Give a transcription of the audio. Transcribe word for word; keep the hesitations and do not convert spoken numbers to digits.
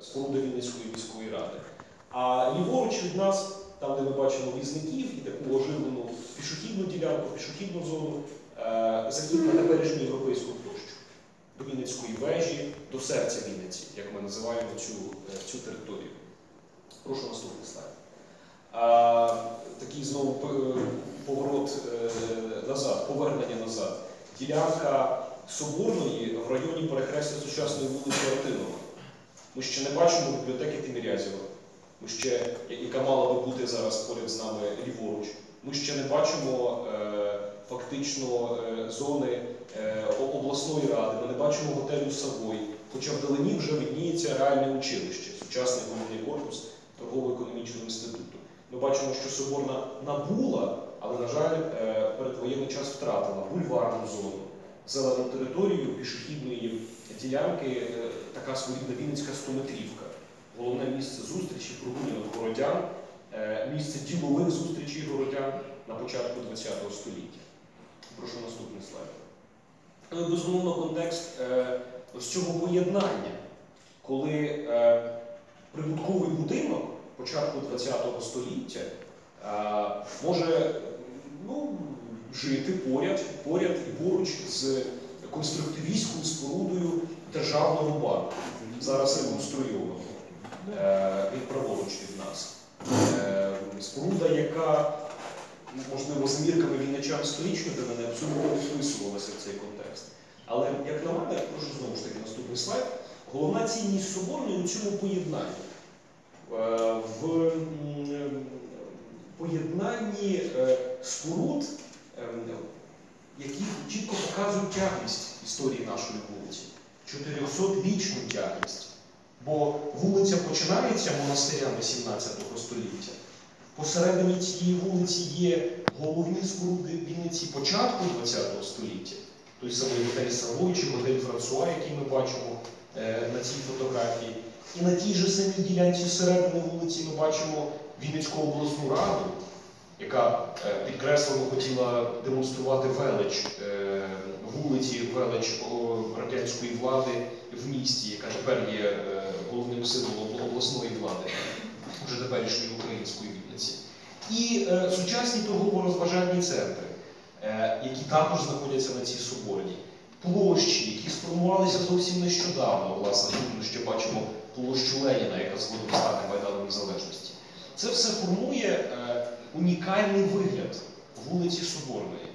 споруда Вінницької міської ради. А ліворуч від нас, там, де ми бачимо візників і таку оживлену пішохідну ділянку, пішохідну зону, захід на теперішню європейську площу, до Вінницької вежі, до серця Вінниці, як ми називаємо цю, цю територію. Прошу наступний слайд. А, такий знову поворот е, назад, повернення назад. Ділянка Соборної в районі перехрестя сучасної вулиці Артинова. Ми ще не бачимо бібліотеки Тимирязєва, ми ще, яка мала би бути зараз поряд з нами ліворуч. Ми ще не бачимо е, фактично е, зони е, обласної ради, ми не бачимо готелю Савой, хоча вдалині вже видніється реальне училище, сучасний головний корпус торгово-економічного інституту. Ми бачимо, що Соборна набула, але, на жаль, передвоєнний час втратила бульварну зону, зелену територію пішохідної ділянки, така своєрідна Вінницька стометрівка. Головне місце зустрічі прогулянок-городян, місце ділових зустрічей городян на початку ХХ століття. Прошу наступний слайд. Безумовно, контекст ось цього поєднання, коли прибутковий будинок початку ХХ століття може ну, жити поряд, поряд і поруч з конструктивістською спорудою державного банку, зараз реконструйованого, він праворуч від нас. Споруда, яка, можливо, з мірками вінничан сторічними для мене абсолютно не вписувалася в цей контекст. Але, як на мене, прошу знову ж таки наступний слайд, головна цінність Соборної у цьому поєднанні. В поєднанні споруд, які чітко показують тяглість історії нашої вулиці, чотирьохсотрічну тяглість. Бо вулиця починається монастирями сімнадцятого століття. Посередині цієї вулиці є головні споруди Вінниці початку ХХ століття. Той самий готель Савой чи готель Франсуа, який ми бачимо на цій фотографії. І на тій же самій ділянці середини вулиці ми бачимо Вінницьку обласну раду, яка підкреслено хотіла демонструвати велич вулиці, велич радянської влади в місті, яка тепер є головним символом обласної влади, вже теперішньої української Вінниці. І сучасні торгово-розважальні центри, які також знаходяться на цій Соборній. Площі, які сформувалися зовсім нещодавно, власне, тут ми ще бачимо площу Леніна, яка згодом стане Майданом Незалежності. Це все формує е, унікальний вигляд вулиці Соборної.